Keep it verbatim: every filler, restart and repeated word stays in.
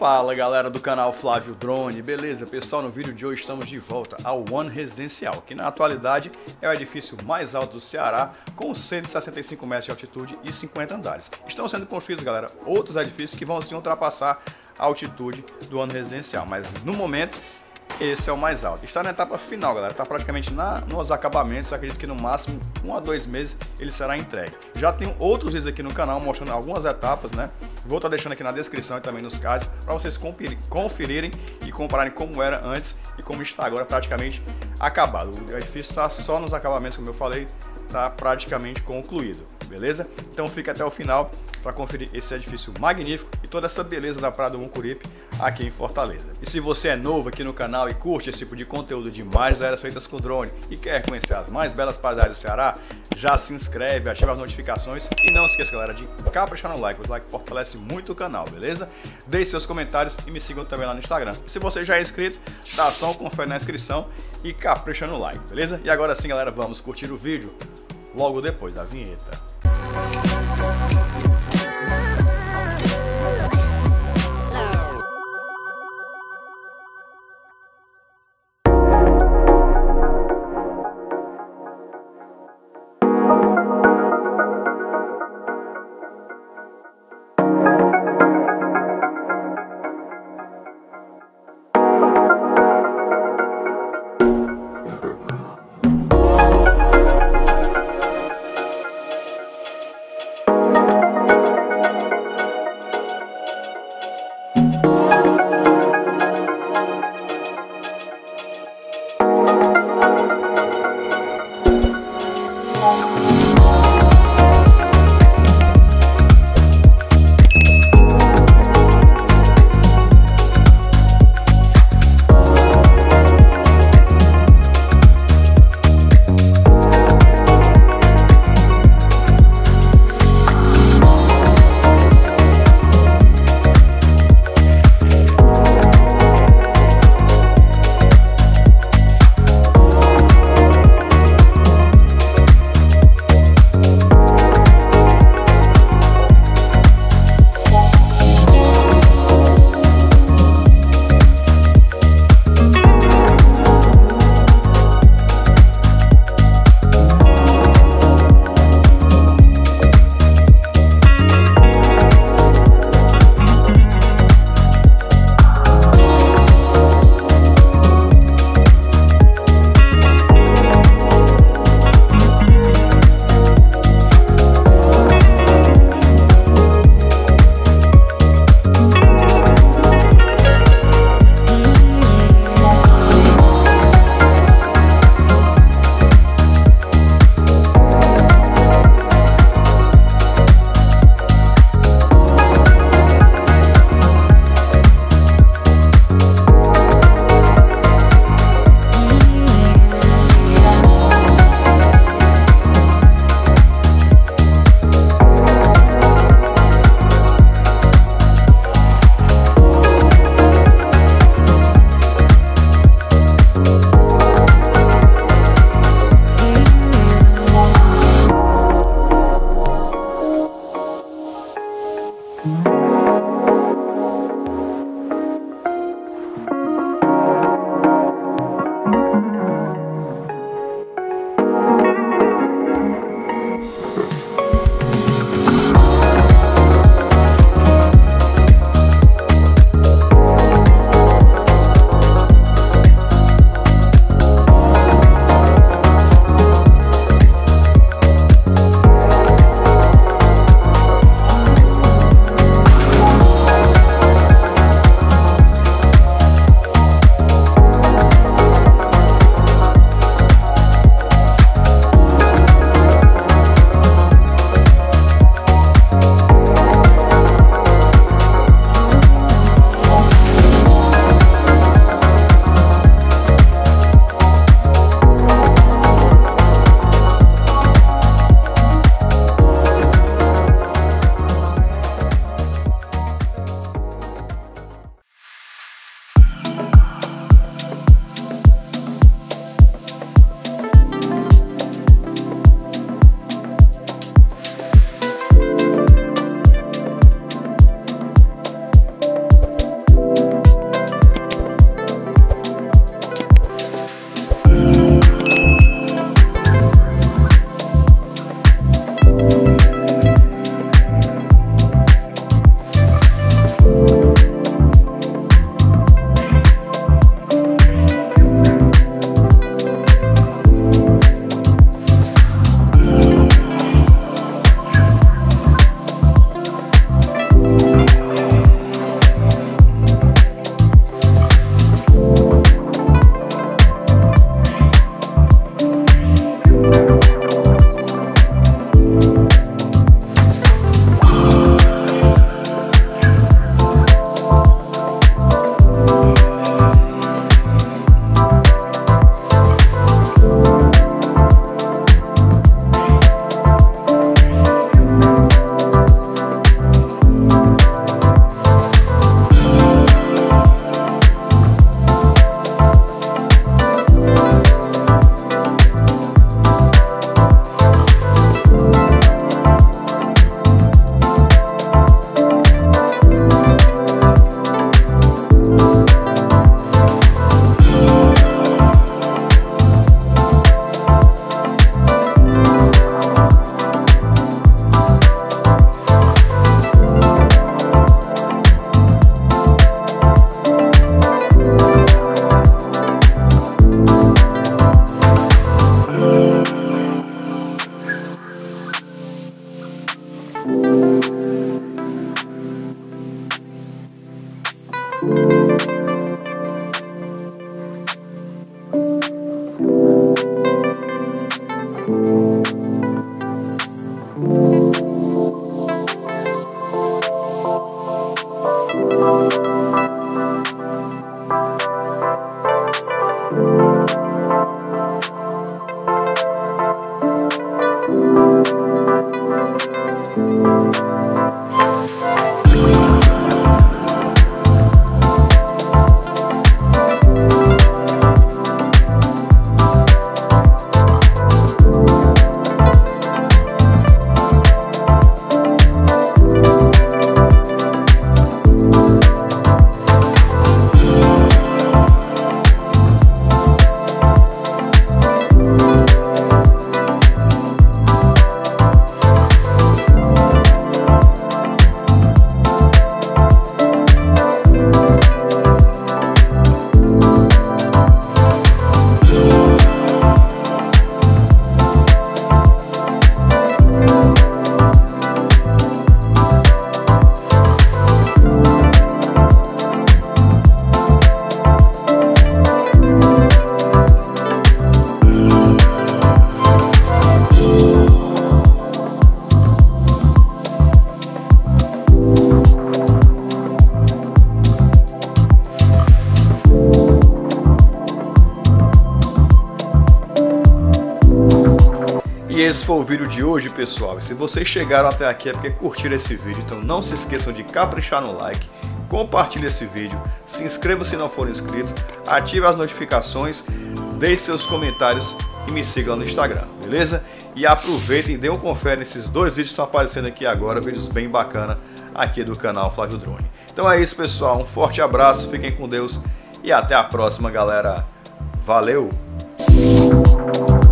Fala galera do canal Flávio Drone, beleza? Pessoal, no vídeo de hoje estamos de volta ao One Residencial, que na atualidade é o edifício mais alto do Ceará, com cento e sessenta e cinco metros de altitude e cinquenta andares. Estão sendo construídos, galera, outros edifícios que vão sim ultrapassar a altitude do One Residencial, mas no momento esse é o mais alto. Está na etapa final, galera. Está praticamente na, nos acabamentos. Acredito que no máximo um a dois meses ele será entregue. Já tenho outros vídeos aqui no canal mostrando algumas etapas, né? Vou estar deixando aqui na descrição e também nos cards para vocês conferirem e compararem como era antes e como está agora praticamente acabado. O edifício está só nos acabamentos, como eu falei, está praticamente concluído. Beleza? Então fica até o final para conferir esse edifício magnífico e toda essa beleza da Praia do Mucuripe aqui em Fortaleza. E se você é novo aqui no canal e curte esse tipo de conteúdo de mais áreas feitas com drone e quer conhecer as mais belas paisagens do Ceará, já se inscreve, ativa as notificações e não esqueça, galera, de caprichar no like. O like fortalece muito o canal, beleza? Deixe seus comentários e me sigam também lá no Instagram. E se você já é inscrito, dá só um confere na inscrição e capricha no like, beleza? E agora sim, galera, vamos curtir o vídeo logo depois da vinheta. E esse foi o vídeo de hoje, pessoal. E se vocês chegaram até aqui é porque curtiram esse vídeo, então não se esqueçam de caprichar no like, compartilhe esse vídeo, se inscreva se não for inscrito, ative as notificações, deixe seus comentários e me sigam no Instagram, beleza? E aproveitem e dêem um confere nesses dois vídeos que estão aparecendo aqui agora, vídeos bem bacana aqui do canal Flávio Drone. Então é isso, pessoal, um forte abraço, fiquem com Deus e até a próxima, galera. Valeu!